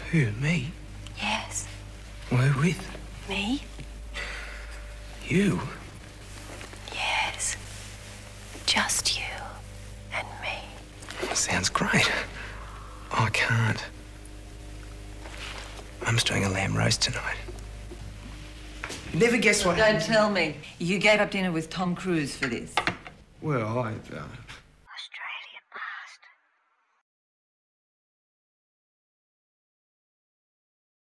Who, me? Yes. Well, who with? Me? You? Yes. Just you and me. Sounds great. Oh, I can't. Mum's doing a lamb roast tonight. You never guess what Don't tell me. You gave up dinner with Tom Cruise for this. Well,